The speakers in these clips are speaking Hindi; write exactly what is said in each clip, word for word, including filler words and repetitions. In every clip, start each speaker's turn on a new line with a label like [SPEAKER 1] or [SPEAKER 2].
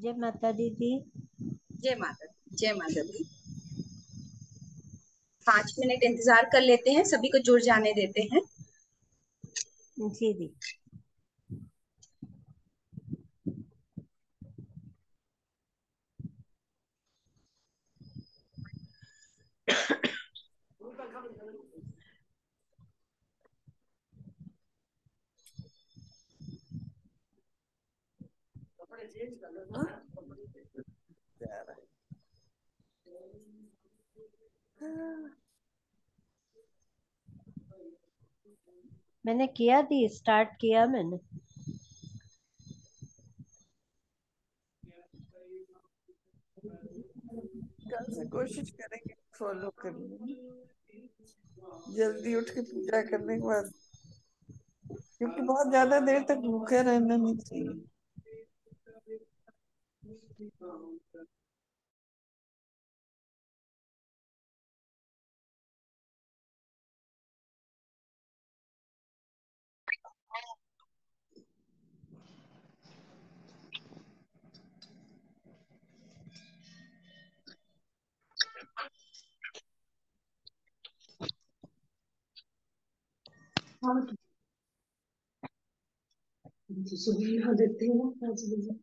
[SPEAKER 1] जय माता दीदी।
[SPEAKER 2] जय माता जय माता दी। पांच मिनट इंतजार कर लेते हैं, सभी को जुड़ जाने देते हैं।
[SPEAKER 1] जी दी। मैंने किया दी, स्टार्ट किया मैंने।
[SPEAKER 3] कल से कोशिश करेंगे फॉलो करने, जल्दी उठ के पूजा करने के बाद, क्योंकि बहुत ज्यादा देर तक भूखे रहना नहीं चाहिए।
[SPEAKER 4] सुबह देते हैं पाँच बजे।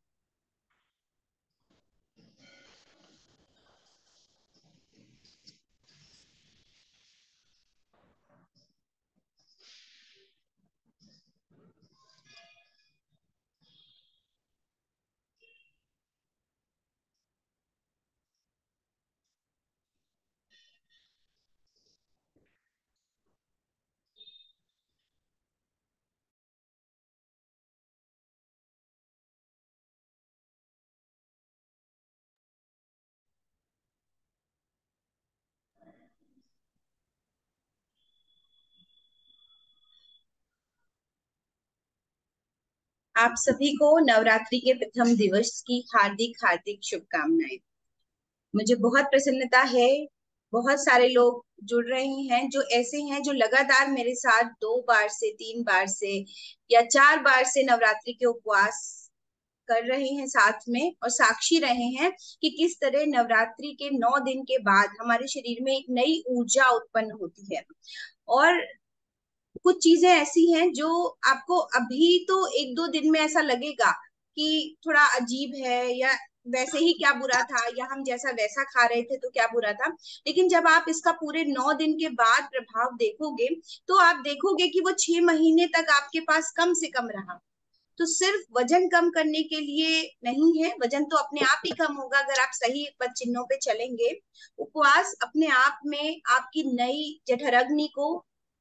[SPEAKER 2] आप सभी को नवरात्रि के प्रथम दिवस की हार्दिक हार्दिक शुभकामनाएं। मुझे बहुत प्रसन्नता है, बहुत सारे लोग जुड़ रहे हैं जो ऐसे हैं जो लगातार मेरे साथ दो बार से तीन बार से या चार बार से नवरात्रि के उपवास कर रहे हैं साथ में, और साक्षी रहे हैं कि किस तरह नवरात्रि के नौ दिन के बाद हमारे शरीर में एक नई ऊर्जा उत्पन्न होती है। और कुछ चीजें ऐसी हैं जो आपको अभी तो एक दो दिन में ऐसा लगेगा कि थोड़ा अजीब है, या वैसे ही क्या बुरा था, या हम जैसा वैसा खा रहे थे तो क्या बुरा था। लेकिन जब आप इसका पूरे नौ दिन के बाद प्रभाव देखोगे तो आप देखोगे कि वो छह महीने तक आपके पास कम से कम रहा। तो सिर्फ वजन कम करने के लिए नहीं है, वजन तो अपने आप ही कम होगा अगर आप सही पद चिन्हों पे चलेंगे। उपवास अपने आप में आपकी नई जठराग्नि को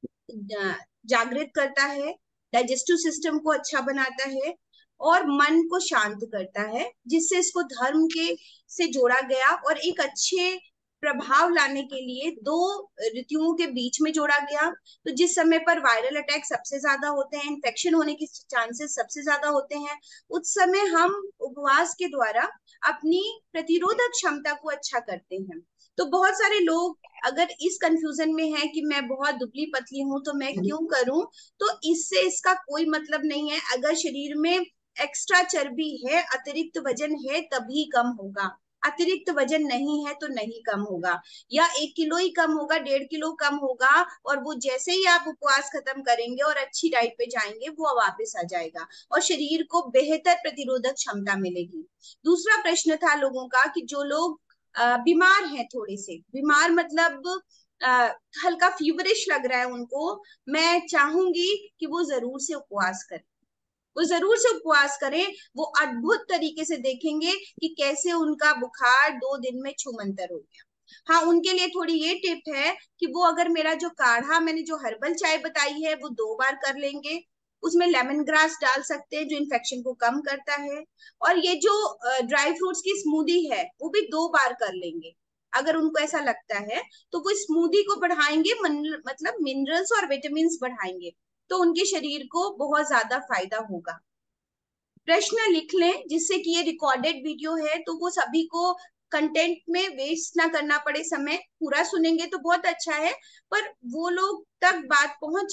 [SPEAKER 2] जागृत करता है, डाइजेस्टिव सिस्टम को अच्छा बनाता है और मन को शांत करता है, जिससे इसको धर्म के से जोड़ा गया और एक अच्छे प्रभाव लाने के लिए दो ऋतुओं के बीच में जोड़ा गया। तो जिस समय पर वायरल अटैक सबसे ज्यादा होते हैं, इन्फेक्शन होने के चांसेस सबसे ज्यादा होते हैं, उस समय हम उपवास के द्वारा अपनी प्रतिरोधक क्षमता को अच्छा करते हैं। तो बहुत सारे लोग अगर इस कंफ्यूजन में है कि मैं बहुत दुबली पतली हूं तो मैं क्यों करूं, तो इससे इसका कोई मतलब नहीं है। अगर शरीर में एक्स्ट्रा चर्बी है, अतिरिक्त वजन है, तभी कम होगा। अतिरिक्त वजन नहीं है तो नहीं कम होगा, या एक किलो ही कम होगा, डेढ़ किलो कम होगा, और वो जैसे ही आप उपवास खत्म करेंगे और अच्छी डाइट पे जाएंगे वो वापस आ जाएगा और शरीर को बेहतर प्रतिरोधक क्षमता मिलेगी। दूसरा प्रश्न था लोगों का कि जो लोग बीमार हैं, थोड़े से बीमार मतलब आ, हल्का फीवरिश लग रहा है उनको, मैं चाहूंगी कि वो जरूर से उपवास करें। वो जरूर से उपवास करें। वो अद्भुत तरीके से देखेंगे कि कैसे उनका बुखार दो दिन में छूमंतर हो गया। हाँ, उनके लिए थोड़ी ये टिप है कि वो अगर मेरा जो काढ़ा, मैंने जो हर्बल चाय बताई है, वो दो बार कर लेंगे। उसमें लेमन ग्रास डाल सकते हैं जो इन्फेक्शन को कम करता है। और ये जो ड्राई फ्रूट्स की स्मूदी है वो भी दो बार कर लेंगे अगर उनको ऐसा लगता है। तो वो स्मूदी को बढ़ाएंगे, मतलब मिनरल्स और विटामिन बढ़ाएंगे, तो उनके शरीर को बहुत ज्यादा फायदा होगा। प्रश्न लिख लें जिससे कि ये रिकॉर्डेड वीडियो है तो वो सभी को कंटेंट में वेस्ट ना करना पड़े। समय पूरा सुनेंगे तो बहुत अच्छा है, पर वो लोग तक बात पहुंचे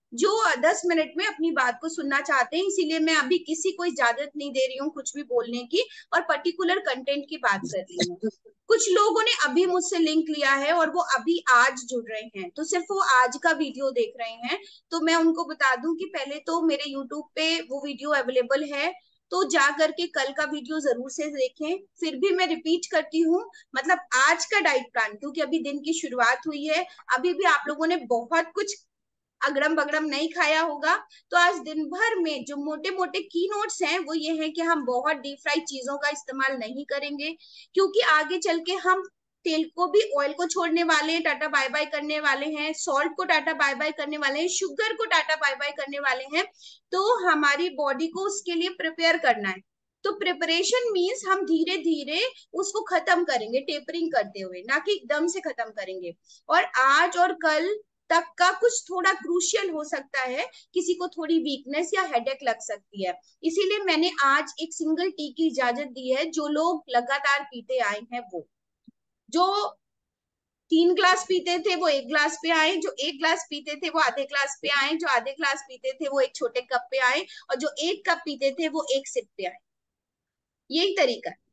[SPEAKER 2] जो दस मिनट में अपनी बात को सुनना चाहते हैं। इसीलिए मैं अभी किसी को इजाजत नहीं दे रही हूँ कुछ भी बोलने की और पर्टिकुलर कंटेंट की बात कर रही हूँ। कुछ लोगों ने अभी मुझसे लिंक लिया है और वो अभी आज जुड़ रहे हैं, तो सिर्फ वो आज का वीडियो देख रहे हैं। तो मैं उनको बता दूं कि पहले तो मेरे यूट्यूब पे वो वीडियो अवेलेबल है, तो जा करके कल का वीडियो जरूर से देखें। फिर भी मैं रिपीट करती हूँ, मतलब आज का डाइट प्लान, क्योंकि अभी दिन की शुरुआत हुई है, अभी भी आप लोगों ने बहुत कुछ अगड़म बगड़म नहीं खाया होगा। तो आज दिन भर में जो मोटे मोटे की नोट्स हैं वो ये है कि हम बहुत डीप फ्राइड चीजों का इस्तेमाल नहीं करेंगे, क्योंकि आगे चल के हम तेल को भी, ऑयल को छोड़ने वाले हैं, टाटा बाय बाय करने वाले हैं, सॉल्ट को टाटा बाय बाय करने वाले हैं, शुगर को टाटा बाय बाय करने वाले हैं। तो हमारी बॉडी को उसके लिए प्रिपेयर करना है। तो प्रिपरेशन मीन्स हम धीरे धीरे उसको खत्म करेंगे, टेपरिंग करते हुए, ना कि एकदम से खत्म करेंगे। और आज और कल तक का कुछ थोड़ा क्रूशियल हो सकता है, किसी को थोड़ी वीकनेस या हेडेक लग सकती है। इसीलिए मैंने आज एक सिंगल टी की इजाजत दी है। जो लोग लगातार पीते आए हैं, वो जो तीन ग्लास पीते थे वो एक ग्लास पे आए, जो एक ग्लास पीते थे वो आधे ग्लास पे आए, जो आधे ग्लास पीते थे वो एक छोटे कप पे आए, और जो एक कप पीते थे वो एक सिप पे आए। यही तरीका है।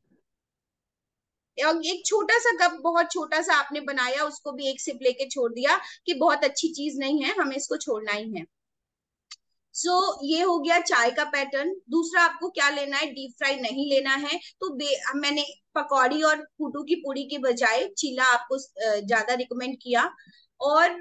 [SPEAKER 2] और एक छोटा सा कप, बहुत छोटा सा आपने बनाया, उसको भी एक सिप लेके छोड़ दिया कि बहुत अच्छी चीज नहीं है, हमें इसको छोड़ना ही है। सो so, ये हो गया चाय का पैटर्न। दूसरा, आपको क्या लेना है, डीप फ्राई नहीं लेना है। तो मैंने पकौड़ी और फूटू की पूड़ी के बजाय चीला आपको ज्यादा रिकमेंड किया। और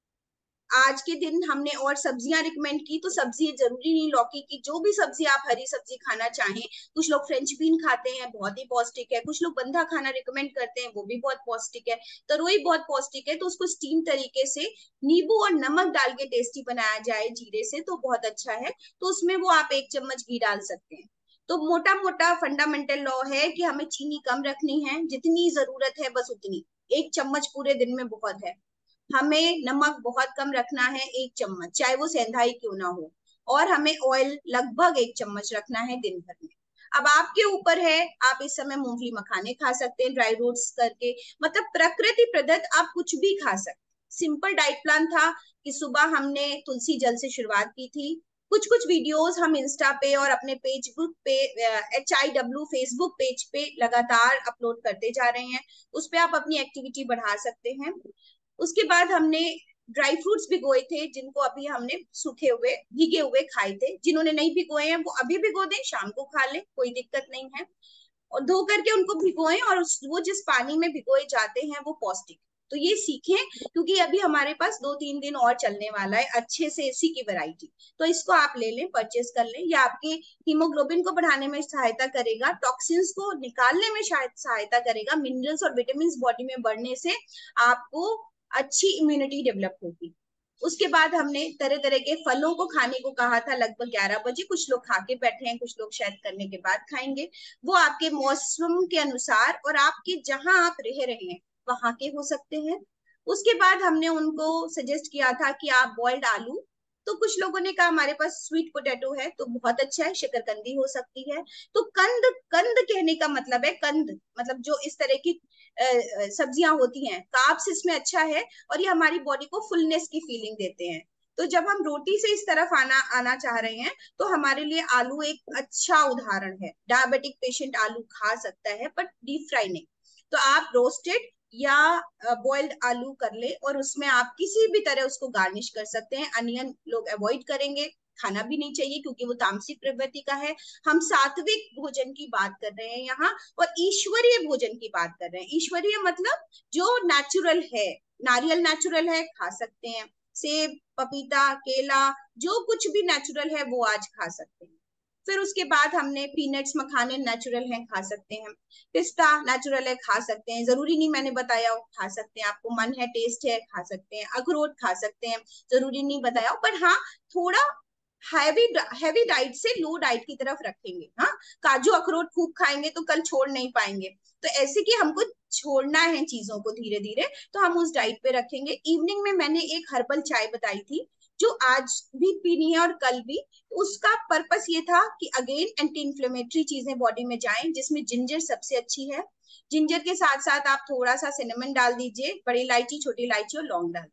[SPEAKER 2] आज के दिन हमने और सब्जियां रिकमेंड की। तो सब्जी जरूरी नहीं लौकी की, जो भी सब्जी आप हरी सब्जी खाना चाहें। कुछ लोग फ्रेंच बीन खाते हैं, बहुत ही पौष्टिक है। कुछ लोग बंधा खाना रिकमेंड करते हैं, वो भी बहुत पौष्टिक है। तरोई बहुत पौष्टिक है, तो उसको स्टीम तरीके से नींबू और नमक डाल के टेस्टी बनाया जाए जीरे से, तो बहुत अच्छा है। तो उसमें वो आप एक चम्मच घी डाल सकते हैं। तो मोटा मोटा फंडामेंटल लॉ है कि हमें चीनी कम रखनी है, जितनी जरूरत है बस उतनी। एक चम्मच पूरे दिन में बहुत है। हमें नमक बहुत कम रखना है, एक चम्मच, चाहे वो सेंधाई क्यों ना हो। और हमें ऑयल लगभग एक चम्मच रखना है दिन भर में। अब आपके ऊपर है, आप इस समय मूंगफली मखाने खा सकते हैं ड्राई रोट्स करके, मतलब प्रकृति प्रदत्त आप कुछ भी खा सकते। सिंपल डाइट प्लान था कि सुबह हमने तुलसी जल से शुरुआत की थी। कुछ कुछ वीडियोस हम इंस्टा पे और अपने पेज बुक पे, H I W Facebook page पे लगातार अपलोड करते जा रहे हैं। उस पे आप अपनी एक्टिविटी बढ़ा सकते हैं। उसके बाद हमने ड्राई फ्रूट्स भिगोए थे, जिनको अभी हमने सूखे हुए भीगे हुए खाए थे। जिन्होंने नहीं भिगोए हैं वो अभी भिगो दें, शाम को खा लें, कोई दिक्कत नहीं है। और धो करके उनको भिगोएं, और वो जिस पानी में भिगोए जाते हैं वो पौष्टिक। तो ये सीखें, क्योंकि अभी हमारे पास दो तीन दिन और चलने वाला है अच्छे से इसी की वैरायटी। तो इसको आप ले लें, परचेस कर लें। ये आपके हीमोग्लोबिन को बढ़ाने में सहायता करेगा, टॉक्सिन्स को निकालने में शायद सहायता करेगा, मिनरल्स और विटामिन बॉडी में बढ़ने से आपको अच्छी इम्यूनिटी डेवलप होगी। उसके बाद हमने तरह तरह के फलों को खाने को कहा था, लगभग ग्यारह बजे। कुछ लोग खा के बैठे हैं, कुछ लोग शायद करने के बाद खाएंगे। वो आपके मौसम के अनुसार और आपके जहां आप रह रहे हैं वहां के हो सकते हैं। उसके बाद हमने उनको सजेस्ट किया था कि आप बॉइल्ड आलू, तो कुछ लोगों ने कहा हमारे पास स्वीट पोटैटो है तो बहुत अच्छा है, शकरकंदी हो सकती है। तो कंद, कंद कहने का मतलब है, कंद मतलब जो इस तरह की सब्जियां होती हैं, कार्ब्स इसमें अच्छा है, और ये हमारी बॉडी को फुलनेस की फीलिंग देते हैं। तो जब हम रोटी से इस तरफ आना आना चाह रहे हैं, तो हमारे लिए आलू एक अच्छा उदाहरण है। डायबिटिक पेशेंट आलू खा सकता है, बट डीप फ्राई नहीं। तो आप रोस्टेड या बॉइल्ड आलू कर ले, और उसमें आप किसी भी तरह उसको गार्निश कर सकते हैं। अनियन लोग अवॉइड करेंगे, खाना भी नहीं चाहिए, क्योंकि वो तामसिक प्रवृत्ति का है। हम सात्विक भोजन की बात कर रहे हैं यहाँ, और ईश्वरीय भोजन की बात कर रहे हैं। ईश्वरीय मतलब जो नेचुरल है, नारियल नेचुरल है, खा सकते हैं। सेब, पपीता, केला, जो कुछ भी नेचुरल है वो आज खा सकते हैं। फिर उसके बाद हमने पीनट्स, मखाने नेचुरल हैं, खा सकते हैं। पिस्ता नेचुरल है, खा सकते हैं। जरूरी नहीं मैंने बताया हो, खा सकते हैं, आपको मन है, टेस्ट है, खा सकते हैं। अखरोट खा सकते हैं, जरूरी नहीं बताया हो, पर हाँ थोड़ा हैवी हैवी डाइट से लो डाइट की तरफ रखेंगे। हाँ, काजू अखरोट खूब खाएंगे तो कल छोड़ नहीं पाएंगे। तो ऐसे कि हमको छोड़ना है चीजों को धीरे धीरे, तो हम उस डाइट पे रखेंगे। इवनिंग में मैंने एक हर्बल चाय बताई थी, जो आज भी पीनी है और कल भी। उसका पर्पस ये था कि अगेन एंटी इंफ्लेमेटरी चीजें बॉडी में जाएं, जिसमें जिंजर सबसे अच्छी है। जिंजर के साथ साथ आप थोड़ा सा सिनेमन डाल दीजिए, बड़ी इलायची, छोटी इलायची और लौंग डाल दीजिए।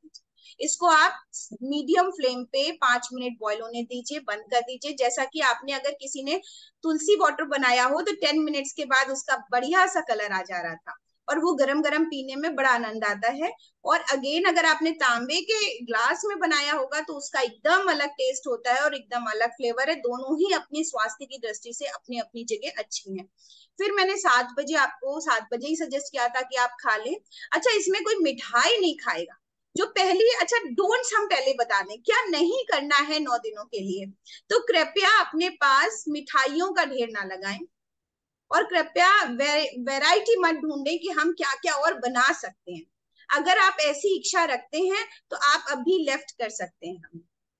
[SPEAKER 2] इसको आप मीडियम फ्लेम पे पांच मिनट बॉईल होने दीजिए, बंद कर दीजिए। जैसा कि आपने, अगर किसी ने तुलसी वाटर बनाया हो तो टेन मिनट्स के बाद उसका बढ़िया सा कलर आ जा रहा था, और वो गरम गरम पीने में बड़ा आनंद आता है। और अगेन अगर आपने तांबे के ग्लास में बनाया होगा तो उसका एकदम अलग टेस्ट होता है और एकदम अलग फ्लेवर है। दोनों ही अपनी स्वास्थ्य की दृष्टि से अपनी अपनी जगह अच्छी हैं। फिर मैंने सात बजे आपको सात बजे ही सजेस्ट किया था कि आप खा लें। अच्छा, इसमें कोई मिठाई नहीं खाएगा जो पहली, अच्छा डोंट्स हम पहले बता दें क्या नहीं करना है नौ दिनों के लिए। तो कृपया अपने पास मिठाइयों का ढेर ना लगाएं, और कृपया वैरायटी मत ढूंढें कि हम क्या क्या और बना सकते हैं। अगर आप ऐसी इच्छा रखते हैं तो आप अभी लेफ्ट कर सकते हैं।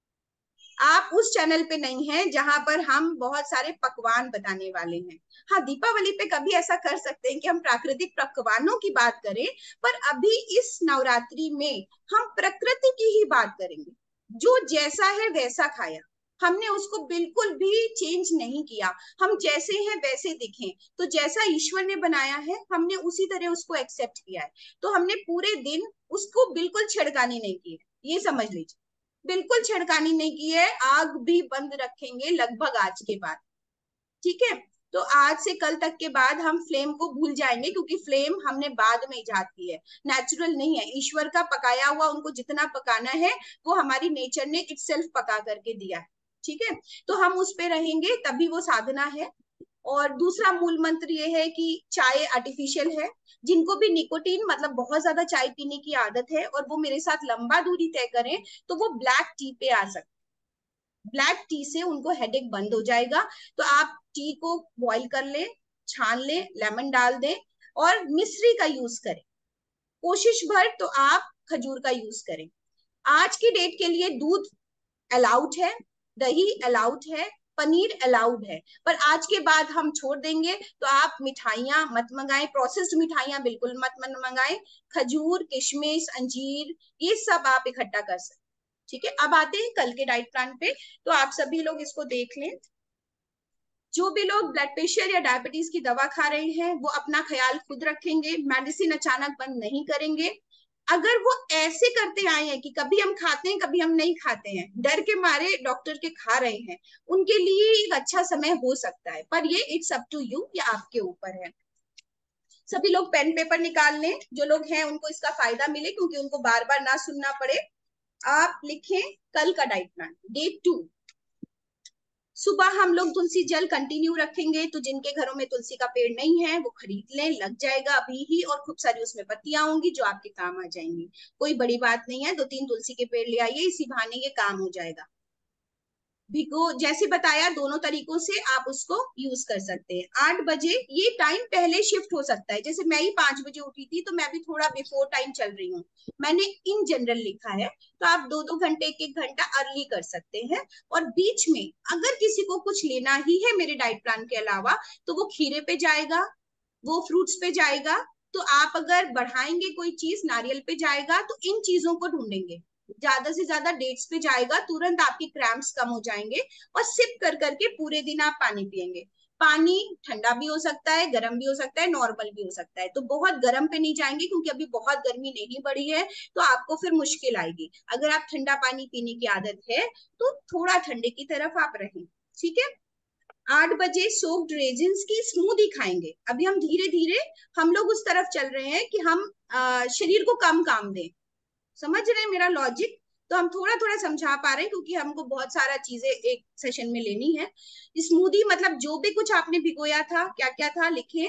[SPEAKER 2] आप उस चैनल पे नहीं हैं जहां पर हम बहुत सारे पकवान बताने वाले हैं। हाँ, दीपावली पे कभी ऐसा कर सकते हैं कि हम प्राकृतिक पकवानों की बात करें, पर अभी इस नवरात्रि में हम प्रकृति की ही बात करेंगे। जो जैसा है वैसा खाया, हमने उसको बिल्कुल भी चेंज नहीं किया। हम जैसे हैं वैसे दिखें, तो जैसा ईश्वर ने बनाया है हमने उसी तरह उसको एक्सेप्ट किया है। तो हमने पूरे दिन उसको बिल्कुल छिड़कानी नहीं की है, ये समझ लीजिए। बिल्कुल छिड़कानी नहीं की है, आग भी बंद रखेंगे लगभग आज के बाद, ठीक है। तो आज से कल तक के बाद हम फ्लेम को भूल जाएंगे, क्योंकि फ्लेम हमने बाद में इजाद की है, नेचुरल नहीं है। ईश्वर का पकाया हुआ उनको जितना पकाना है वो हमारी नेचर ने इटसेल्फ पका करके दिया है, ठीक है। तो हम उस पे रहेंगे, तभी वो साधना है। और दूसरा मूल मंत्र ये है कि चाय आर्टिफिशियल है। जिनको भी निकोटीन मतलब बहुत ज्यादा चाय पीने की आदत है और वो मेरे साथ लंबा दूरी तय करें, तो वो ब्लैक टी पे आ सकते। ब्लैक टी से उनको हेडेक बंद हो जाएगा। तो आप टी को बॉईल कर ले, छान ले, लेमन डाल दें और मिश्री का यूज करें। कोशिश भर तो आप खजूर का यूज करें। आज की डेट के लिए दूध अलाउड है, दही अलाउड है, पनीर अलाउड है, पर आज के बाद हम छोड़ देंगे। तो आप मिठाइयां मत मंगाएं, प्रोसेस्ड मिठाइयां बिल्कुल मत मंगाएं। खजूर, किशमिश, अंजीर, ये सब आप इकट्ठा कर सकते, ठीक है। अब आते हैं कल के डाइट प्लान पे। तो आप सभी लोग इसको देख लें। जो भी लोग ब्लड प्रेशर या डायबिटीज की दवा खा रहे हैं वो अपना ख्याल खुद रखेंगे, मेडिसिन अचानक बंद नहीं करेंगे। अगर वो ऐसे करते आए हैं कि कभी हम खाते हैं कभी हम नहीं खाते हैं, डर के मारे डॉक्टर के खा रहे हैं, उनके लिए एक अच्छा समय हो सकता है, पर ये इट्स अप टू यू, ये आपके ऊपर है। सभी लोग पेन पेपर निकाल लें, जो लोग हैं उनको इसका फायदा मिले, क्योंकि उनको बार बार ना सुनना पड़े। आप लिखें कल का डाइट प्लान, डे टू। सुबह हम लोग तुलसी जल कंटिन्यू रखेंगे। तो जिनके घरों में तुलसी का पेड़ नहीं है वो खरीद लें, लग जाएगा अभी ही, और खूब सारी उसमें पत्तियां होंगी जो आपके काम आ जाएंगी। कोई बड़ी बात नहीं है, दो तीन तुलसी के पेड़ ले आइए, इसी बहाने ये काम हो जाएगा। भिगो, जैसे बताया दोनों तरीकों से आप उसको यूज कर सकते हैं। आठ बजे ये टाइम पहले शिफ्ट हो सकता है, जैसे मैं ही पांच बजे उठी थी तो मैं भी थोड़ा बिफोर टाइम चल रही हूँ, मैंने इन जनरल लिखा है। तो आप दो दो घंटे एक एक घंटा अर्ली कर सकते हैं। और बीच में अगर किसी को कुछ लेना ही है मेरे डाइट प्लान के अलावा, तो वो खीरे पे जाएगा, वो फ्रूट्स पे जाएगा। तो आप अगर बढ़ाएंगे कोई चीज, नारियल पे जाएगा, तो इन चीजों को ढूंढेंगे। ज्यादा से ज्यादा डेट्स पे जाएगा, तुरंत आपकी क्रैम्प्स कम हो जाएंगे। और सिप कर करके पूरे दिन आप पानी पिएंगे। पानी ठंडा भी हो सकता है, गर्म भी हो सकता है, नॉर्मल भी हो सकता है। तो बहुत गर्म पे नहीं जाएंगे क्योंकि अभी बहुत गर्मी नहीं बढ़ी है, तो आपको फिर मुश्किल आएगी। अगर आप ठंडा पानी पीने की आदत है तो थोड़ा ठंडे की तरफ आप रहें, ठीक है। आठ बजे सोक्ड रेजिन्स की स्मूदी खाएंगे। अभी हम धीरे धीरे हम लोग उस तरफ चल रहे हैं कि हम आ, शरीर को कम काम दें। समझ रहे हैं मेरा लॉजिक? तो हम थोड़ा थोड़ा समझा पा रहे हैं क्योंकि हमको बहुत सारा चीजें एक सेशन में लेनी है। स्मूदी मतलब जो भी कुछ आपने भिगोया था, क्या क्या था लिखें।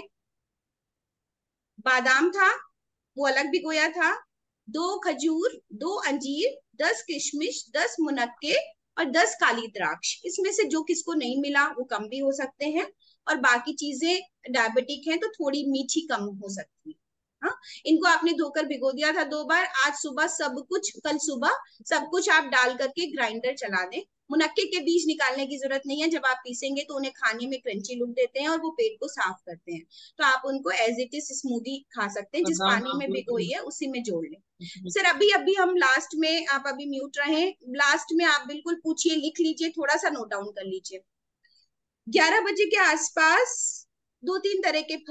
[SPEAKER 2] बादाम था, वो अलग भिगोया था, दो खजूर, दो अंजीर, दस किशमिश, दस मुनक्के और दस काली द्राक्ष। इसमें से जो किसको नहीं मिला वो कम भी हो सकते हैं, और बाकी चीजें डायबिटिक हैं तो थोड़ी मीठी कम हो सकती है। हाँ, इनको आपने धोकर भिगो दिया था दो बार। आज सुबह सब कुछ, कल सुबह सब कुछ आप डाल करके ग्राइंडर चला दें। मुनक्के के बीज निकालने की जरूरत नहीं है, जब आप पीसेंगे तो उन्हें खाने में क्रंची लुक देते हैं और वो पेट को साफ करते हैं। तो आप उनको एज इट इज स्मूदी खा सकते हैं, जिस पानी में भिगोई है उसी में जोड़ लें। सर अभी अभी हम लास्ट में, आप अभी म्यूट रहें, लास्ट में आप बिल्कुल पूछिए, लिख लीजिए, थोड़ा सा नोट डाउन कर लीजिए। ग्यारह बजे के आसपास दो तीन तरह के फल,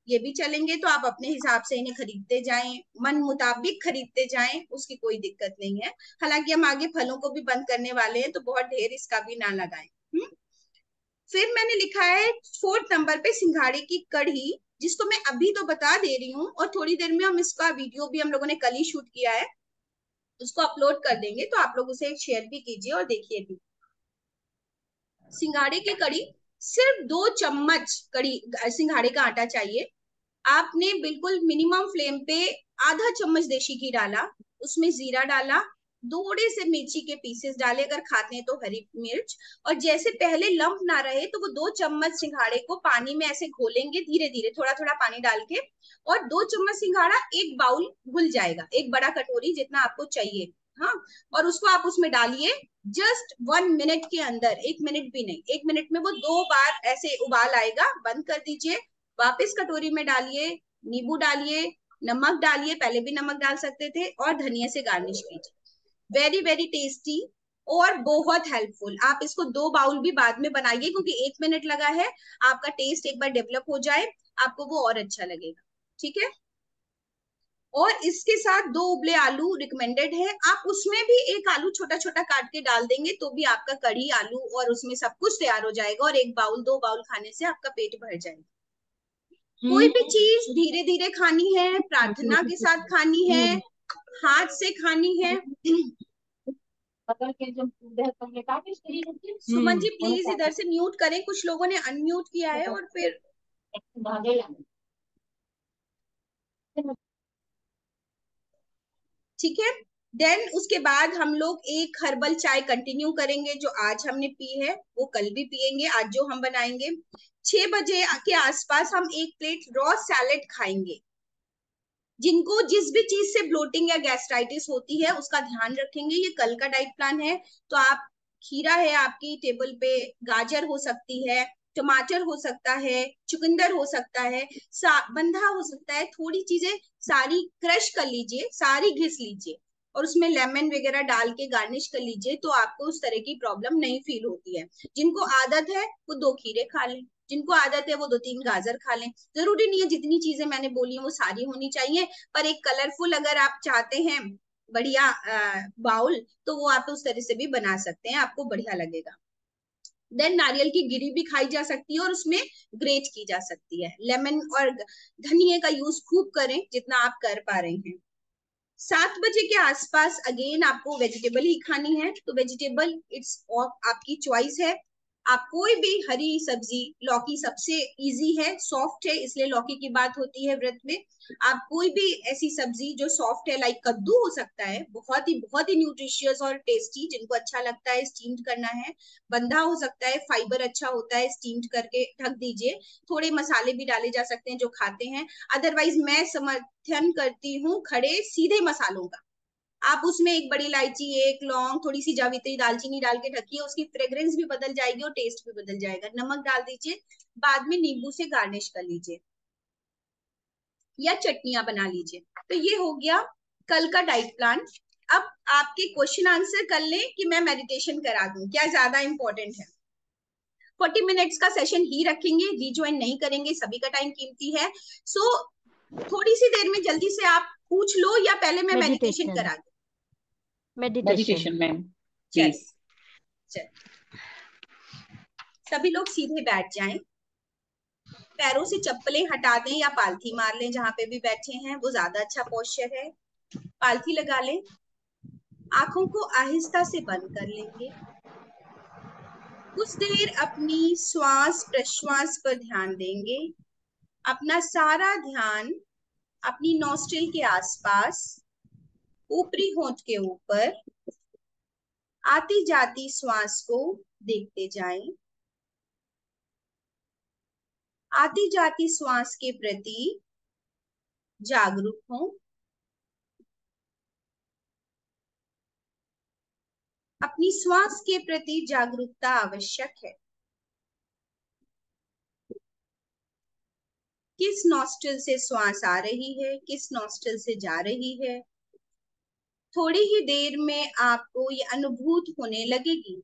[SPEAKER 2] ये भी चलेंगे, तो आप अपने हिसाब से इन्हें खरीदते जाएं, मन मुताबिक खरीदते जाएं, उसकी कोई दिक्कत नहीं है। हालांकि हम आगे फलों को भी बंद करने वाले हैं, तो बहुत ढेर इसका भी ना लगाएं। हम्म फिर मैंने लिखा है फोर्थ नंबर पे सिंघाड़े की कढ़ी, जिसको मैं अभी तो बता दे रही हूँ, और थोड़ी देर में हम इसका वीडियो भी हम लोगों ने कल ही शूट किया है, उसको अपलोड कर देंगे, तो आप लोग उसे शेयर भी कीजिए और देखिए भी। सिंघाड़े की कड़ी, सिर्फ दो चम्मच कड़ी सिंघाड़े का आटा चाहिए। आपने बिल्कुल मिनिमम फ्लेम पे आधा चम्मच देशी घी डाला, उसमें जीरा डाला, थोड़े से मिर्ची के पीसेस डाले, अगर खाते हैं तो हरी मिर्च, और जैसे पहले लंप ना रहे तो वो दो चम्मच सिंघाड़े को पानी में ऐसे घोलेंगे धीरे धीरे, थोड़ा थोड़ा पानी डाल के, और दो चम्मच सिंघाड़ा एक बाउल घुल जाएगा, एक बड़ा कटोरी जितना आपको चाहिए। हाँ, और उसको आप उसमें डालिए, जस्ट वन मिनट के अंदर, एक मिनट भी नहीं, एक मिनट में वो दो बार ऐसे उबाल आएगा, बंद कर दीजिए, वापस कटोरी में डालिए, नींबू डालिए, नमक डालिए, पहले भी नमक डाल सकते थे, और धनिया से गार्निश कीजिए। वेरी वेरी टेस्टी और बहुत हेल्पफुल। आप इसको दो बाउल भी बाद में बनाइए, क्योंकि एक मिनट लगा है, आपका टेस्ट एक बार डेवलप हो जाए, आपको वो और अच्छा लगेगा। ठीक है, और इसके साथ दो उबले आलू रिकमेंडेड है, आप उसमें भी एक आलू छोटा छोटा काट के डाल देंगे तो भी आपका कढ़ी, आलू और उसमें सब कुछ तैयार हो जाएगा, और एक बाउल दो बाउल खाने से आपका पेट भर जाएगा। कोई भी चीज धीरे धीरे खानी है, प्रार्थना के साथ खानी है, हाथ से खानी है। सुमन जी प्लीज इधर से म्यूट करें, कुछ लोगों ने अनम्यूट किया है और फिर ठीक है। देन उसके बाद हम लोग एक हर्बल चाय कंटिन्यू करेंगे, जो आज हमने पी है वो कल भी पियेंगे, आज जो हम बनाएंगे। छह बजे के आसपास हम एक प्लेट रॉ सैलेड खाएंगे। जिनको जिस भी चीज से ब्लोटिंग या गैस्ट्राइटिस होती है उसका ध्यान रखेंगे, ये कल का डाइट प्लान है। तो आप, खीरा है आपकी टेबल पे, गाजर हो सकती है, टमाटर हो सकता है, चुकंदर हो सकता है, बंधा हो सकता है, थोड़ी चीजें सारी क्रश कर लीजिए, सारी घिस लीजिए, और उसमें लेमन वगैरह डाल के गार्निश कर लीजिए, तो आपको उस तरह की प्रॉब्लम नहीं फील होती है। जिनको आदत है वो दो खीरे खा लें, जिनको आदत है वो दो तीन गाजर खा लें। जरूरी नहीं है जितनी चीजें मैंने बोली वो सारी होनी चाहिए, पर एक कलरफुल अगर आप चाहते हैं बढ़िया बाउल, तो वो आप उस तरह से भी बना सकते हैं, आपको बढ़िया लगेगा। देन नारियल की गिरी भी खाई जा सकती है और उसमें ग्रेट की जा सकती है। लेमन और धनिया का यूज खूब करें जितना आप कर पा रहे हैं। सात बजे के आसपास अगेन आपको वेजिटेबल ही खानी है, तो वेजिटेबल इट्स आपकी चॉइस है। आप कोई भी हरी सब्जी, लौकी सबसे इजी है, सॉफ्ट है, इसलिए लौकी की बात होती है व्रत में। आप कोई भी ऐसी सब्जी जो सॉफ्ट है, लाइक कद्दू हो सकता है, बहुत ही बहुत ही न्यूट्रिशियस और टेस्टी, जिनको अच्छा लगता है स्टीम्ड करना है। बंधा हो सकता है, फाइबर अच्छा होता है, स्टीम्ड करके ढक दीजिए। थोड़े मसाले भी डाले जा सकते हैं जो खाते हैं, अदरवाइज मैं समर्थन करती हूँ खड़े सीधे मसालों का। आप उसमें एक बड़ी इलायची, एक लौंग, थोड़ी सी जावित्री, दालचीनी डाल के ढकिए, उसकी फ्रेग्रेंस भी बदल जाएगी और टेस्ट भी बदल जाएगा। नमक डाल दीजिए, बाद में नींबू से गार्निश कर लीजिए या चटनियां बना लीजिए। तो ये हो गया कल का डाइट प्लान। अब आपके क्वेश्चन आंसर कर लें कि मैं मेडिटेशन करा दूं, क्या ज्यादा इंपॉर्टेंट है? फोर्टी मिनट्स का सेशन ही रखेंगे, रीज्वाइन नहीं करेंगे, सभी का टाइम कीमती है। सो so, थोड़ी सी देर में जल्दी से आप पूछ लो, या पहले मैं मेडिटेशन करा दूं?
[SPEAKER 1] मेडिटेशन
[SPEAKER 5] मैम
[SPEAKER 2] चल
[SPEAKER 5] प्लीज।
[SPEAKER 2] चल सभी लोग सीधे बैठ जाएं, पैरों से चप्पलें हटा दें या पालथी मार लें, जहां पे भी बैठे हैं वो ज्यादा अच्छा पोस्चर है। पालथी लगा लें, आंखों को आहिस्ता से बंद कर लेंगे। कुछ देर अपनी श्वास प्रश्वास पर ध्यान देंगे। अपना सारा ध्यान अपनी नॉस्ट्रिल के आसपास, ऊपरी होंठ के ऊपर आती जाती श्वास को देखते जाएं। आती जाती श्वास के प्रति जागरूक हों। अपनी श्वास के प्रति जागरूकता आवश्यक है। किस नॉस्ट्रिल से श्वास आ रही है, किस नॉस्ट्रिल से जा रही है, थोड़ी ही देर में आपको ये अनुभूत होने लगेगी।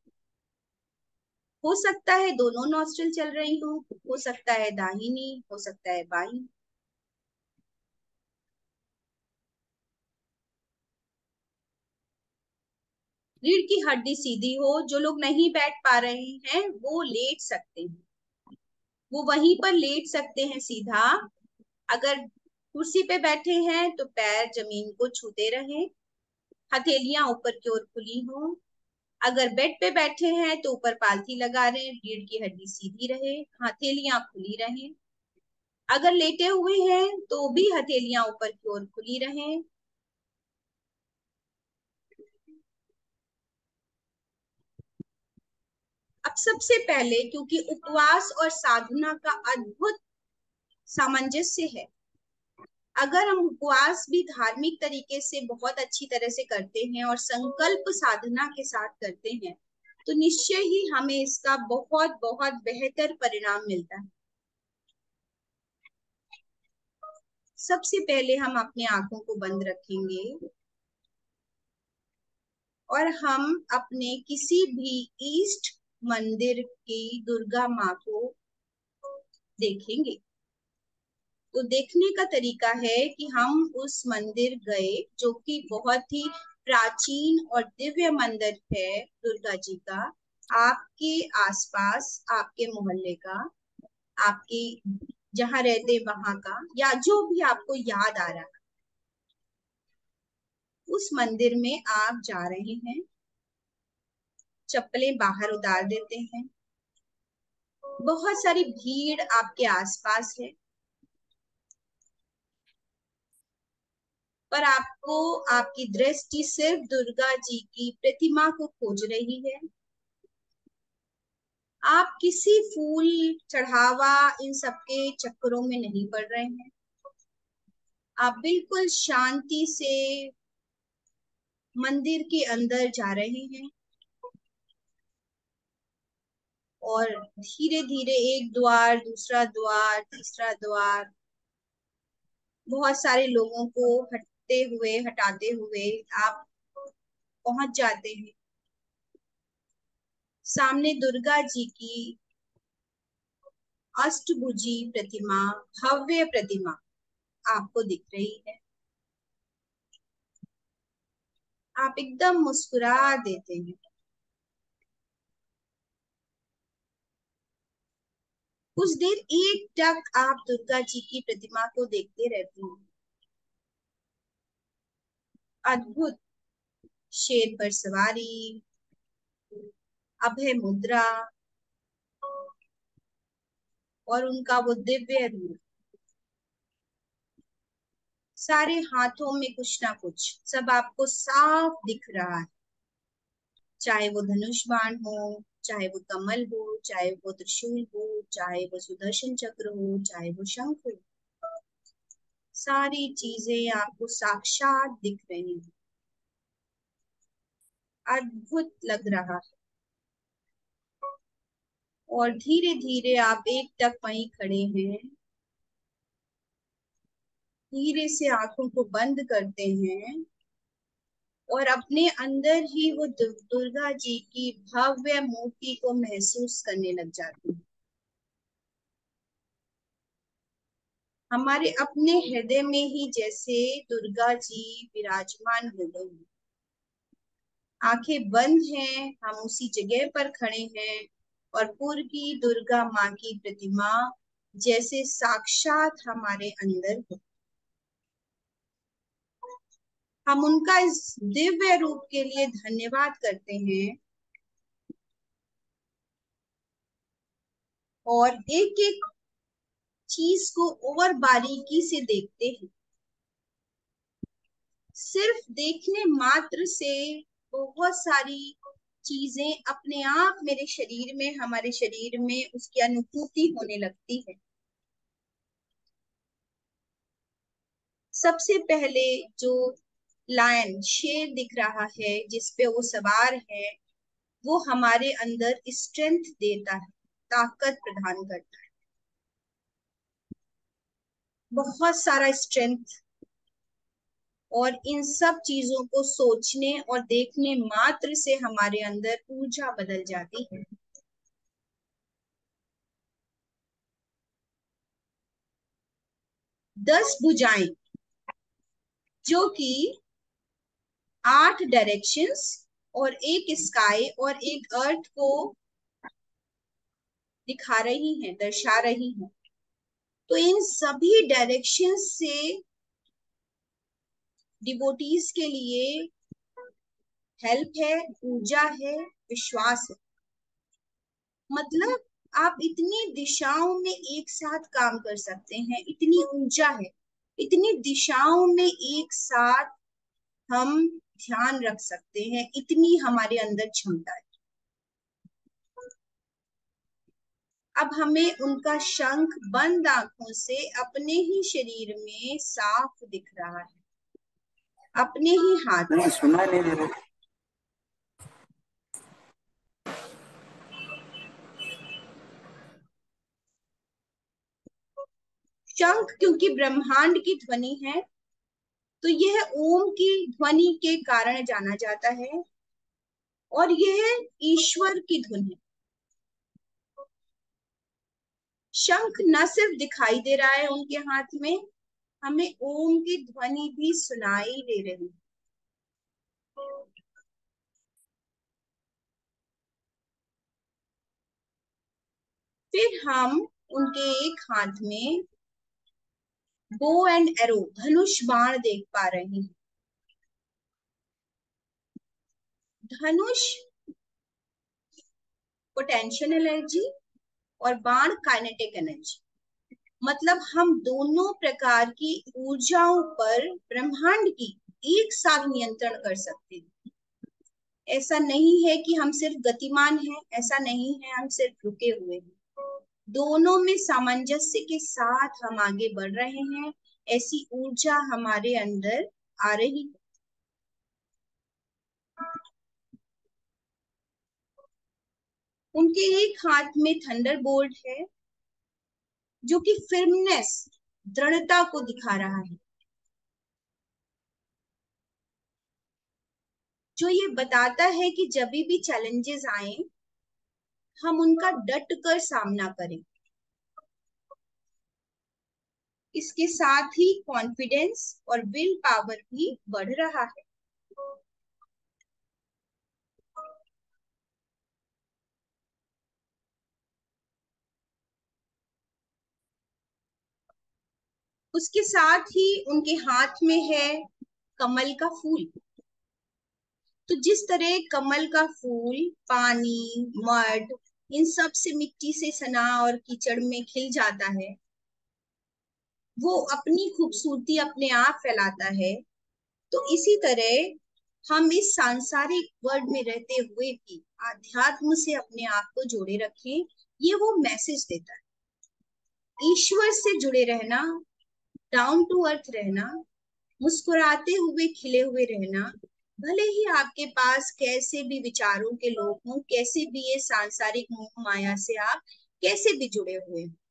[SPEAKER 2] हो सकता है दोनों नॉस्ट्रिल चल रही हो हो सकता है दाहिनी, हो सकता है बाईं। रीढ़ की हड्डी सीधी हो, जो लोग नहीं बैठ पा रहे हैं वो लेट सकते हैं, वो वहीं पर लेट सकते हैं सीधा। अगर कुर्सी पे बैठे हैं तो पैर जमीन को छूते रहें, हथेलियां ऊपर की ओर खुली हों। अगर बेड पे बैठे हैं तो ऊपर पालथी लगा रहे, रीढ़ की हड्डी सीधी रहे, हथेलियां खुली रहें। अगर लेटे हुए हैं तो भी हथेलियां ऊपर की ओर खुली रहें। अब सबसे पहले, क्योंकि उपवास और साधना का अद्भुत सामंजस्य है, अगर हम उपवास भी धार्मिक तरीके से बहुत अच्छी तरह से करते हैं और संकल्प साधना के साथ करते हैं तो निश्चय ही हमें इसका बहुत बहुत बेहतर परिणाम मिलता है। सबसे पहले हम अपनी आंखों को बंद रखेंगे और हम अपने किसी भी ईष्ट मंदिर की दुर्गा माँ को देखेंगे। तो देखने का तरीका है कि हम उस मंदिर गए, जो कि बहुत ही प्राचीन और दिव्य मंदिर है दुर्गा जी का, आपके आसपास, आपके मोहल्ले का, आपकी जहां रहते वहां का, या जो भी आपको याद आ रहा है, उस मंदिर में आप जा रहे हैं। चप्पलें बाहर उतार देते हैं। बहुत सारी भीड़ आपके आसपास है, पर आपको आपकी दृष्टि सिर्फ दुर्गा जी की प्रतिमा को खोज रही है। आप किसी फूल चढ़ावा इन सबके चक्करों में नहीं पड़ रहे हैं। आप बिल्कुल शांति से मंदिर के अंदर जा रहे हैं और धीरे धीरे एक द्वार, दूसरा द्वार, तीसरा द्वार, बहुत सारे लोगों को हटते हुए हटाते हुए आप पहुंच जाते हैं। सामने दुर्गा जी की अष्टभुजी प्रतिमा, भव्य प्रतिमा आपको दिख रही है। आप एकदम मुस्कुरा देते हैं। कुछ देर एक टक आप दुर्गा जी की प्रतिमा को देखते रहते हैं। अद्भुत शेर पर सवारी, अभय मुद्रा और उनका वो दिव्य रूप, सारे हाथों में कुछ ना कुछ, सब आपको साफ दिख रहा है। चाहे वो धनुष बाण हो, चाहे वो कमल हो, चाहे वो त्रिशूल हो, चाहे वो सुदर्शन चक्र हो, चाहे वो शंख हो, सारी चीजें आपको साक्षात दिख रही हैं। अद्भुत लग रहा है। और धीरे धीरे आप एक टक वहीं खड़े हैं, धीरे से आंखों को बंद करते हैं और अपने अंदर ही वो दुर्गा जी की भव्य मूर्ति को महसूस करने लग जाते हैं। हमारे अपने हृदय में ही जैसे दुर्गा जी विराजमान हो गई। आंखें बंद हैं, हम उसी जगह पर खड़े हैं और पूर्वी दुर्गा माँ की प्रतिमा जैसे साक्षात हमारे अंदर है। हम उनका इस दिव्य रूप के लिए धन्यवाद करते हैं और एक एक चीज को और बारीकी से देखते हैं। सिर्फ देखने मात्र से बहुत सारी चीजें अपने आप मेरे शरीर में, हमारे शरीर में उसकी अनुभूति होने लगती है। सबसे पहले जो लायन, शेर दिख रहा है जिसपे वो सवार है, वो हमारे अंदर स्ट्रेंथ देता है, ताकत प्रदान करता है, बहुत सारा स्ट्रेंथ। और इन सब चीजों को सोचने और देखने मात्र से हमारे अंदर ऊर्जा बदल जाती है। दस भुजाएं, जो कि आठ डायरेक्शंस और एक स्काई और एक अर्थ को दिखा रही हैं, दर्शा रही हैं। तो इन सभी डायरेक्शन से डिवोटीज के लिए हेल्प है, ऊर्जा है, विश्वास है। मतलब आप इतनी दिशाओं में एक साथ काम कर सकते हैं, इतनी ऊर्जा है, इतनी दिशाओं में एक साथ हम ध्यान रख सकते हैं, इतनी हमारे अंदर क्षमता है। अब हमें उनका शंख बंद आंखों से अपने ही शरीर में साफ दिख रहा है, अपने ही हाथ में।
[SPEAKER 5] सुना नहीं दे रहे।
[SPEAKER 2] शंख क्योंकि ब्रह्मांड की ध्वनि है, तो यह ओम की ध्वनि के कारण जाना जाता है और यह ईश्वर की धुन है। शंख न सिर्फ दिखाई दे रहा है उनके हाथ में, हमें ओम की ध्वनि भी सुनाई दे रही है। फिर हम उनके एक हाथ में बो एंड एरो, धनुष बाण देख पा रहे हैं। धनुष पोटेंशियल एनर्जी और बाण काइनेटिक एनर्जी, मतलब हम दोनों प्रकार की ऊर्जाओं पर ब्रह्मांड की एक साथ नियंत्रण कर सकते हैं। ऐसा नहीं है कि हम सिर्फ गतिमान हैं, ऐसा नहीं है हम सिर्फ रुके हुए हैं, दोनों में सामंजस्य के साथ हम आगे बढ़ रहे हैं। ऐसी ऊर्जा हमारे अंदर आ रही है। उनके एक हाथ में थंडरबोल्ट है, जो कि फिर्मनेस, दृढ़ता को दिखा रहा है, जो ये बताता है कि जब भी चैलेंजेस आए हम उनका डट कर सामना करें। इसके साथ ही कॉन्फिडेंस और विल पावर भी बढ़ रहा है। उसके साथ ही उनके हाथ में है कमल का फूल। तो जिस तरह कमल का फूल पानी, मड, इन सब से, मिट्टी से सना और कीचड़ में खिल जाता है, वो अपनी खूबसूरती अपने आप फैलाता है, तो इसी तरह हम इस सांसारिक वर्ल्ड में रहते हुए भी आध्यात्म से अपने आप को जोड़े रखें। ये वो मैसेज देता है, ईश्वर से जुड़े रहना, डाउन टू अर्थ रहना, मुस्कुराते हुए खिले हुए रहना, भले ही आपके पास कैसे भी विचारों के लोग हों, कैसे भी ये सांसारिक मोह माया से आप कैसे भी जुड़े हुए हैं।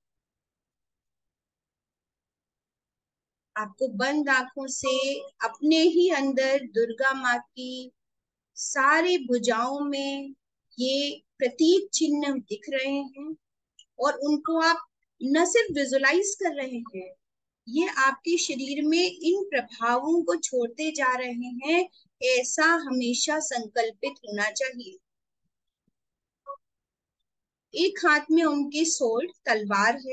[SPEAKER 2] आपको बंद आंखों से अपने ही अंदर दुर्गा माँ की सारे भुजाओं में ये प्रतीक चिन्ह दिख रहे हैं और उनको आप न सिर्फ विजुलाइज कर रहे हैं, ये आपके शरीर में इन प्रभावों को छोड़ते जा रहे हैं। ऐसा हमेशा संकल्पित होना चाहिए। एक हाथ में उनके सोल्ड, तलवार है।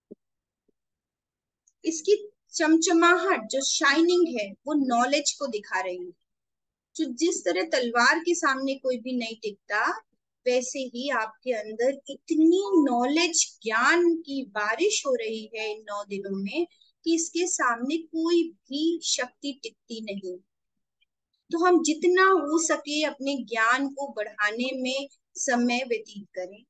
[SPEAKER 2] इसकी चमचमाहट, जो शाइनिंग है, वो नॉलेज को दिखा रही है। जो जिस तरह तलवार के सामने कोई भी नहीं टिकता, वैसे ही आपके अंदर इतनी नॉलेज, ज्ञान की बारिश हो रही है इन नौ दिनों में कि इसके सामने कोई भी शक्ति टिकती नहीं। तो हम जितना हो सके अपने ज्ञान को बढ़ाने में समय व्यतीत करें।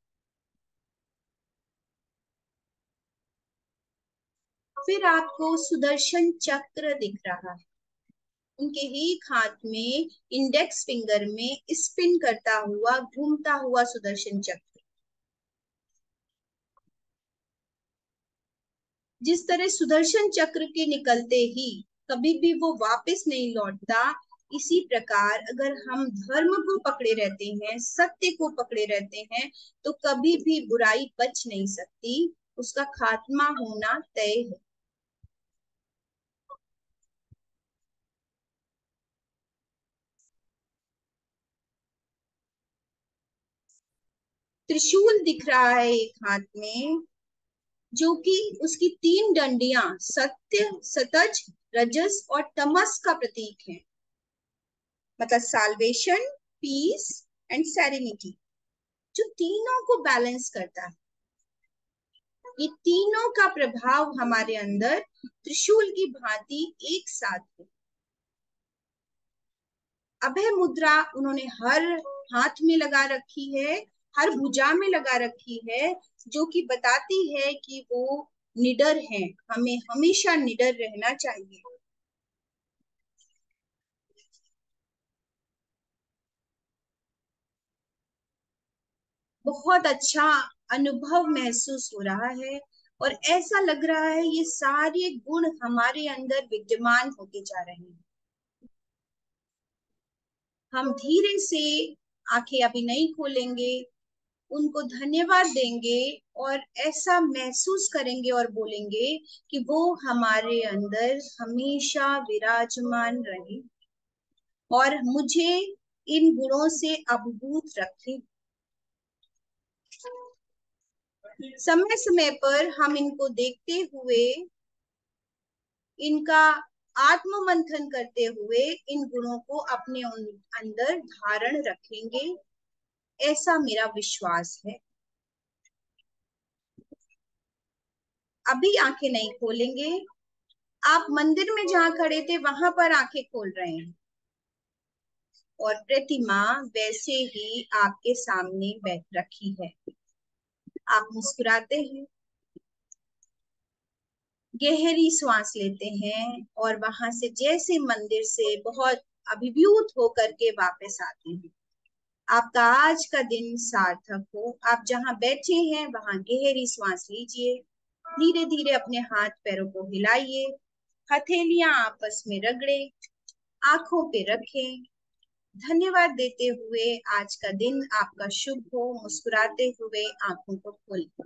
[SPEAKER 2] फिर आपको सुदर्शन चक्र दिख रहा है। उनके एक हाथ में, इंडेक्स फिंगर में स्पिन करता हुआ, घूमता हुआ सुदर्शन चक्र। जिस तरह सुदर्शन चक्र के निकलते ही कभी भी वो वापस नहीं लौटता, इसी प्रकार अगर हम धर्म को पकड़े रहते हैं, सत्य को पकड़े रहते हैं, तो कभी भी बुराई बच नहीं सकती, उसका खात्मा होना तय है। त्रिशूल दिख रहा है एक हाथ में, जो कि उसकी तीन डंडियां सत्य, सतज, रजस और तमस का प्रतीक है। मतलब साल्वेशन, पीस एंड सेरेनिटी, जो तीनों को बैलेंस करता है। ये तीनों का प्रभाव हमारे अंदर त्रिशूल की भांति एक साथ है। अभय मुद्रा उन्होंने हर हाथ में लगा रखी है, हर भुजा में लगा रखी है, जो कि बताती है कि वो निडर हैं। हमें हमेशा निडर रहना चाहिए। बहुत अच्छा अनुभव महसूस हो रहा है और ऐसा लग रहा है ये सारे गुण हमारे अंदर विद्यमान होते जा रहे हैं। हम धीरे से आंखें अभी नहीं खोलेंगे, उनको धन्यवाद देंगे और ऐसा महसूस करेंगे और बोलेंगे कि वो हमारे अंदर हमेशा विराजमान रहे और मुझे इन गुणों से अभिभूत रखे। समय समय पर हम इनको देखते हुए, इनका आत्म मंथन करते हुए इन गुणों को अपने अंदर धारण रखेंगे, ऐसा मेरा विश्वास है। अभी आंखें नहीं खोलेंगे, आप मंदिर में जहां खड़े थे वहां पर आंखें खोल रहे हैं और प्रतिमा वैसे ही आपके सामने बैठ रखी है। आप मुस्कुराते हैं, गहरी श्वास लेते हैं और वहां से जैसे मंदिर से बहुत अभिभूत होकर के वापस आते हैं। आपका आज का दिन सार्थक हो। आप जहां बैठे हैं वहां गहरी श्वास लीजिए, धीरे धीरे अपने हाथ पैरों को हिलाइए, हथेलियां आपस में रगड़े, आंखों पे रखें, धन्यवाद देते हुए आज का दिन आपका शुभ हो। मुस्कुराते हुए आंखों को खोलें।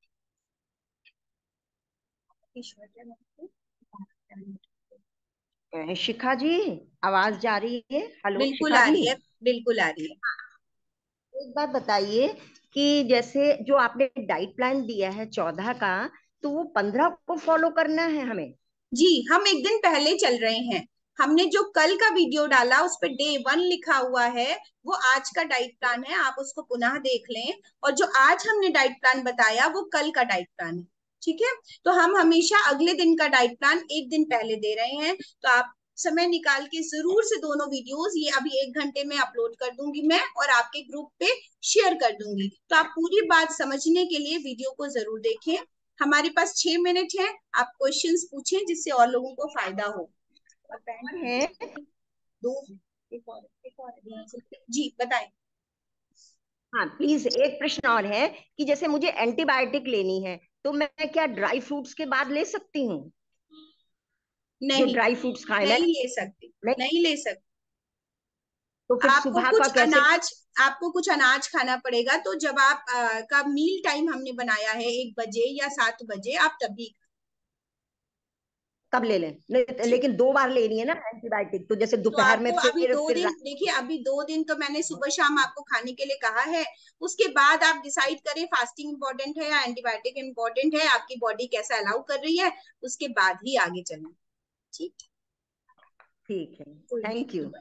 [SPEAKER 5] शिखा जी, आवाज जा रही है? हेलो
[SPEAKER 2] बिल्कुल
[SPEAKER 5] शिखा
[SPEAKER 2] आ
[SPEAKER 5] जी,
[SPEAKER 2] रही है, बिल्कुल आ रही है।
[SPEAKER 5] एक बात बताइए कि जैसे जो आपने डाइट प्लान दिया है चौदह का, तो वो पंद्रह को फॉलो करना है हमें?
[SPEAKER 2] जी, हम एक दिन पहले चल रहे हैं। हमने जो कल का वीडियो डाला उस पर डे वन लिखा हुआ है, वो आज का डाइट प्लान है। आप उसको पुनः देख लें। और जो आज हमने डाइट प्लान बताया वो कल का डाइट प्लान है। ठीक है, तो हम हमेशा अगले दिन का डाइट प्लान एक दिन पहले दे रहे हैं। तो आप समय निकाल के जरूर से दोनों वीडियोस, ये अभी एक घंटे में अपलोड कर दूंगी मैं और आपके ग्रुप पे शेयर कर दूंगी। तो आप पूरी बात समझने के लिए वीडियो को जरूर देखें। हमारे पास छह मिनट है, आप क्वेश्चंस पूछें जिससे और लोगों को फायदा हो।
[SPEAKER 5] है
[SPEAKER 2] दो एक और एक और जी बताएं।
[SPEAKER 5] हाँ प्लीज, एक प्रश्न और है कि जैसे मुझे एंटीबायोटिक लेनी है तो मैं क्या ड्राई फ्रूट्स के बाद ले सकती हूँ? जो
[SPEAKER 2] नहीं,
[SPEAKER 5] ड्राई फ्रूट्स खाए मैं
[SPEAKER 2] नहीं ले सकती,
[SPEAKER 5] नहीं,
[SPEAKER 2] नहीं ले सकती।
[SPEAKER 5] तो फिर
[SPEAKER 2] आपको
[SPEAKER 5] सुबह का
[SPEAKER 2] कुछ
[SPEAKER 5] कैसे?
[SPEAKER 2] अनाज आपको कुछ अनाज खाना पड़ेगा। तो जब आप आ, का मील टाइम हमने बनाया है एक बजे या सात बजे, आप तभी
[SPEAKER 5] कब ले लें? ले, लेकिन दो बार लेनी है ना एंटीबायोटिक, तो जैसे
[SPEAKER 2] तो
[SPEAKER 5] दोपहर में
[SPEAKER 2] आपको अभी
[SPEAKER 5] फिर
[SPEAKER 2] दो
[SPEAKER 5] फिर
[SPEAKER 2] दिन देखिए, अभी दो दिन तो मैंने सुबह शाम आपको खाने के लिए कहा है। उसके बाद आप डिसाइड करें फास्टिंग इम्पोर्टेंट है या एंटीबायोटिक इम्पोर्टेंट है, आपकी बॉडी कैसा अलाउ कर रही है, उसके बाद ही आगे चलें। ठीक
[SPEAKER 5] ठीक है, थैंक यू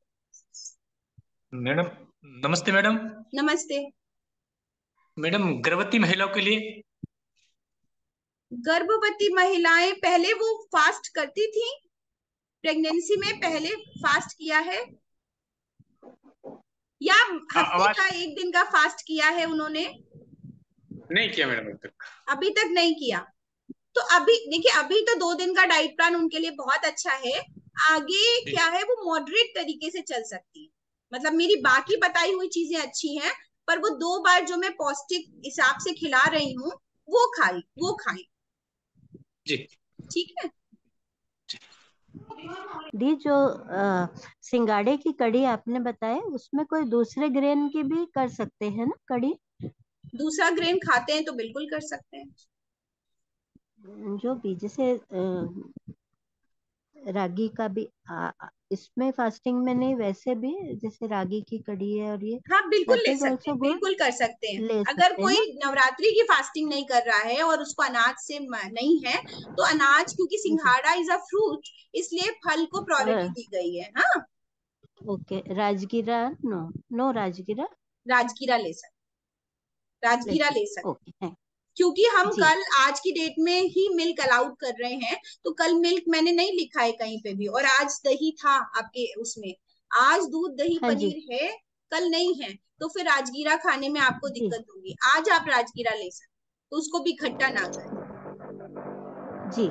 [SPEAKER 6] मैडम। नमस्ते मैडम।
[SPEAKER 2] नमस्ते
[SPEAKER 6] मैडम, गर्भवती महिलाओं के लिए
[SPEAKER 2] गर्भवती महिलाएं पहले वो फास्ट करती थी, प्रेगनेंसी में पहले फास्ट किया है या हफ्ते
[SPEAKER 6] आवाज
[SPEAKER 2] का एक दिन का फास्ट किया है उन्होंने?
[SPEAKER 6] नहीं किया मैडम अभी तक।
[SPEAKER 2] अभी तक नहीं किया। तो अभी देखिए, अभी तो दो दिन का डाइट प्लान उनके लिए बहुत अच्छा है। आगे क्या है, वो मॉडरेट तरीके से चल सकती है। मतलब मेरी बाकी बताई हुई चीजें अच्छी हैं, पर वो दो बार जो मैं पौष्टिक हिसाब से खिला रही हूँ वो खाई वो खाई
[SPEAKER 6] जी
[SPEAKER 2] ठीक है।
[SPEAKER 1] दी, जो अ, सिंगाड़े की कड़ी आपने बताया, उसमें कोई दूसरे ग्रेन की भी कर सकते हैं ना कड़ी?
[SPEAKER 2] दूसरा ग्रेन खाते हैं तो बिल्कुल कर सकते हैं।
[SPEAKER 1] जो भी जैसे अ, रागी का भी आ, इसमें फास्टिंग में नहीं, वैसे भी जैसे रागी की कड़ी है और ये
[SPEAKER 2] हाँ बिल्कुल
[SPEAKER 1] that
[SPEAKER 2] ले
[SPEAKER 1] is
[SPEAKER 2] सकते
[SPEAKER 1] also
[SPEAKER 2] हैं,
[SPEAKER 1] good,
[SPEAKER 2] बिल्कुल कर सकते हैं।
[SPEAKER 1] ले
[SPEAKER 2] अगर
[SPEAKER 1] सकते हैं
[SPEAKER 2] कोई
[SPEAKER 1] ना।
[SPEAKER 2] नवरात्रि की फास्टिंग नहीं कर रहा है और उसको अनाज से म- नहीं है, तो अनाज, क्योंकि
[SPEAKER 1] जी।
[SPEAKER 2] सिंघाड़ा इज अ फ्रूट, इसलिए फल को प्रायोरिटी दी गई है। हाँ,
[SPEAKER 1] ओके, राजगीरा नो, नो राजगीरा
[SPEAKER 2] राजगीरा ले सकते, राजगीरा ले सकते,
[SPEAKER 1] ओके थैंक
[SPEAKER 2] क्योंकि हम
[SPEAKER 1] जी।
[SPEAKER 2] कल आज की डेट में ही मिल्क अलाउड कर रहे हैं, तो कल मिल्क मैंने नहीं लिखा है कहीं पे भी, और आज दही था आपके उसमें, आज दूध दही
[SPEAKER 1] हाँ जी
[SPEAKER 2] पनीर है, कल नहीं है, तो फिर राजगीरा खाने में आपको
[SPEAKER 1] जी
[SPEAKER 2] दिक्कत होगी। आज आप राजगीरा ले सकते, तो उसको भी खट्टा ना करें।
[SPEAKER 1] जी।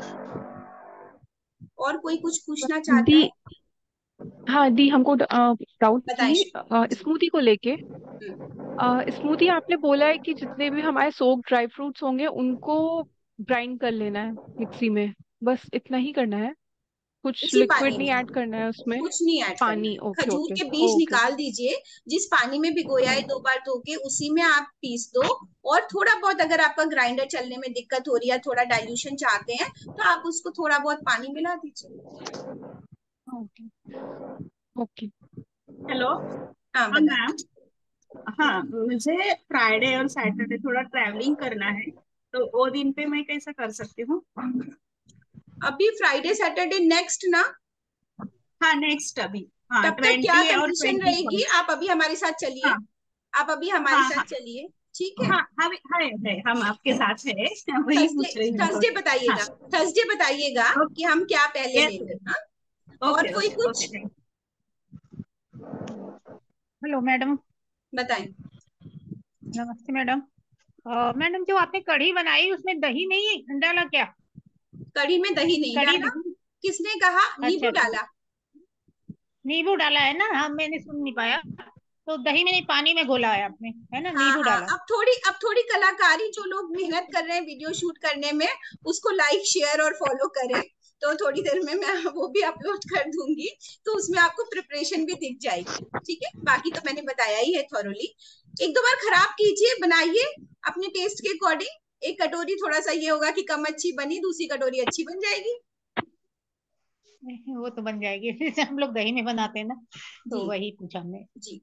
[SPEAKER 2] और कोई कुछ पूछना चाहता
[SPEAKER 7] दी
[SPEAKER 2] है?
[SPEAKER 7] हाँ दी, हमको डाउट
[SPEAKER 2] बताएं
[SPEAKER 7] थी
[SPEAKER 2] श्री- जी।
[SPEAKER 7] स्मूदी को लेके।
[SPEAKER 2] हम्म।
[SPEAKER 7] स्मूदी आपने बोला है कि जितने भी हमारे सोक ड्राई फ्रूट्स होंगे उनको ग्राइंड कर लेना है मिक्सी में, बस इतना ही करना है, कुछ
[SPEAKER 2] उसी
[SPEAKER 7] लिक्विड
[SPEAKER 2] पानी
[SPEAKER 7] नहीं
[SPEAKER 2] में
[SPEAKER 7] ऐड करना है उसमें?
[SPEAKER 2] कुछ नहीं ऐड करना
[SPEAKER 7] पानी,
[SPEAKER 2] है,
[SPEAKER 7] ओके
[SPEAKER 2] खजूर
[SPEAKER 7] ओके
[SPEAKER 2] के बीज
[SPEAKER 7] ओके।
[SPEAKER 2] निकाल दीजिए, जिस पानी में भिगोया है दो बार धो के, उसी में आप पीस दो। और थोड़ा बहुत अगर आपका ग्राइंडर चलने में दिक्कत हो रही है, थोड़ा डाइल्यूशन चाहते हैं, तो आप उसको थोड़ा बहुत पानी मिला दीजिए।
[SPEAKER 7] Okay okay.
[SPEAKER 2] हेलो, हाँ
[SPEAKER 8] हाँ
[SPEAKER 2] बताएं।
[SPEAKER 8] मैम। हाँ, मुझे फ्राइडे और सैटरडे थोड़ा ट्रैवलिंग करना है, तो वो दिन पे मैं कैसा कर सकती हूँ?
[SPEAKER 2] अभी फ्राइडे सैटरडे नेक्स्ट ना,
[SPEAKER 8] हाँ नेक्स्ट अभी, हाँ
[SPEAKER 2] तब तक क्या
[SPEAKER 8] ट्वेंटी और
[SPEAKER 2] कंडीशन
[SPEAKER 8] ट्वेंटी
[SPEAKER 2] रहेगी,
[SPEAKER 8] फर्स्ट।
[SPEAKER 2] आप अभी हमारे साथ चलिए,
[SPEAKER 8] हाँ
[SPEAKER 2] आप अभी हमारे
[SPEAKER 8] हाँ
[SPEAKER 2] साथ
[SPEAKER 8] हाँ
[SPEAKER 2] चलिए, ठीक है।
[SPEAKER 8] हाँ हाँ है, है, हम आपके साथ है, वही
[SPEAKER 2] थर्सडे,
[SPEAKER 8] पूछ रही हूँ
[SPEAKER 2] थर्सडे
[SPEAKER 8] थोड़ा। हाँ
[SPEAKER 2] बताइएगा, थर्सडे बताइएगा कि हम क्या पहले
[SPEAKER 8] यस,
[SPEAKER 2] लेंगे। हाँ, और
[SPEAKER 8] ओके
[SPEAKER 2] कोई
[SPEAKER 8] ओके
[SPEAKER 2] कुछ
[SPEAKER 8] ओके। Hello madam.
[SPEAKER 2] बताएं।
[SPEAKER 8] नमस्ते मैडम। अ, मैडम जो आपने कढ़ी बनाई उसमें दही नहीं डाला क्या?
[SPEAKER 2] कढ़ी में दही नहीं
[SPEAKER 8] कढ़ी
[SPEAKER 2] डाला?
[SPEAKER 8] नहीं।
[SPEAKER 2] किसने कहा?
[SPEAKER 8] अच्छा
[SPEAKER 2] नींबू
[SPEAKER 8] अच्छा,
[SPEAKER 2] डाला।
[SPEAKER 8] नींबू डाला है ना? हाँ मैंने सुन नहीं पाया, तो दही में नहीं, पानी में घोला है आपने, है ना?
[SPEAKER 2] हाँ
[SPEAKER 8] नींबू
[SPEAKER 2] हाँ,
[SPEAKER 8] डाला।
[SPEAKER 2] अब थोड़ी अब थोड़ी कलाकारी, जो लोग मेहनत कर रहे हैं वीडियो शूट करने में, उसको लाइक शेयर और फॉलो करें, तो थोड़ी देर में मैं वो भी अपलोड कर दूंगी, तो उसमें आपको प्रिपरेशन भी दिख जाएगी, ठीक है। बाकी तो मैंने बताया ही है थॉरोली। एक दो बार खराब कीजिए, बनाइए अपने टेस्ट के अकॉर्डिंग। एक कटोरी थोड़ा सा ये होगा कि कम अच्छी बनी, दूसरी कटोरी अच्छी बन जाएगी।
[SPEAKER 8] नहीं, वो तो बन जाएगी जैसे हम लोग दही में बनाते हैं ना, तो
[SPEAKER 2] जी
[SPEAKER 8] वही पूछा हमने।
[SPEAKER 2] जी,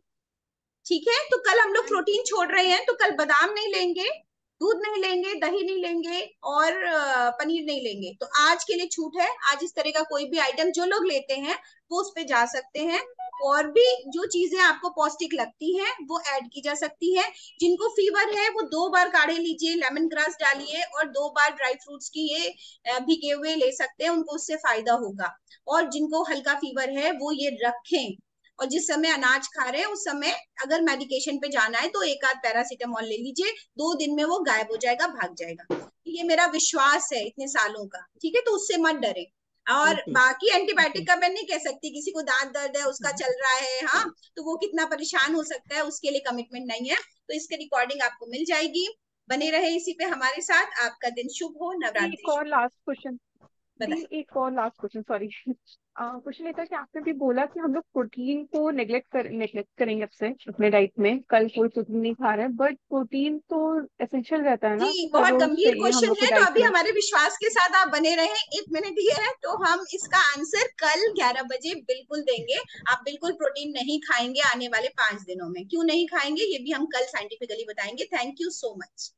[SPEAKER 2] ठीक है। तो कल हम लोग प्रोटीन छोड़ रहे हैं, तो कल बादाम नहीं लेंगे, दूध नहीं लेंगे, दही नहीं लेंगे, और अ, पनीर नहीं लेंगे। तो आज के लिए छूट है, आज इस तरह का कोई भी आइटम जो लोग लेते हैं वो उस पे जा सकते हैं। और भी जो चीजें आपको पौष्टिक लगती हैं वो ऐड की जा सकती है। जिनको फीवर है वो दो बार काढ़े लीजिए, लेमन ग्रास डालिए, और दो बार ड्राई फ्रूट्स की ये अ, भिगे हुए ले सकते हैं, उनको उससे फायदा होगा। और जिनको हल्का फीवर है वो ये रखें, और जिस समय अनाज खा रहे हैं उस समय अगर मेडिकेशन पे जाना है तो एक आध पैरासीटामोल ले लीजिए, दो दिन में वो गायब हो जाएगा, भाग जाएगा। ये मेरा विश्वास है इतने सालों का, ठीक है, तो उससे मत डरे। और
[SPEAKER 1] ओके
[SPEAKER 2] बाकी
[SPEAKER 1] ओके
[SPEAKER 2] एंटीबायोटिक का मैं नहीं कह सकती, किसी को दांत दर्द है उसका चल रहा है, हाँ, तो वो कितना परेशान हो सकता है, उसके लिए कमिटमेंट नहीं है। तो इसके रिकॉर्डिंग आपको मिल जाएगी, बने रहे इसी पे हमारे साथ। आपका दिन शुभ हो,
[SPEAKER 7] एक
[SPEAKER 2] नवरात्रि
[SPEAKER 7] और
[SPEAKER 2] शुभ हो।
[SPEAKER 7] लास्ट क्वेश्चन दी,
[SPEAKER 2] बताए।
[SPEAKER 7] एक और लास्ट क्वेश्चन, सॉरी। क्वेश्चन ये था कि आपने भी बोला कि हम लोग प्रोटीन को नेग्लेक्ट कर नेग्लेक्ट करेंगे अब से अपने डाइट में, कल कोई प्रोटीन नहीं खा रहे हैं, बट प्रोटीन तो एसेंशियल रहता है ना,
[SPEAKER 2] जी,
[SPEAKER 7] हर
[SPEAKER 2] बहुत
[SPEAKER 7] रोज
[SPEAKER 2] गंभीर
[SPEAKER 7] चाहिए हम
[SPEAKER 2] क्वेश्चन
[SPEAKER 7] लोग को
[SPEAKER 2] है, तो
[SPEAKER 7] डाइट
[SPEAKER 2] अभी
[SPEAKER 7] में।
[SPEAKER 2] हमारे विश्वास के साथ आप बने रहें। एक मिनट ही है, तो हम इसका आंसर कल ग्यारह बजे बिल्कुल देंगे। आप बिल्कुल प्रोटीन नहीं खाएंगे आने वाले पांच दिनों में, क्यों नहीं खाएंगे ये भी हम कल साइंटिफिकली बताएंगे। Thank you so much.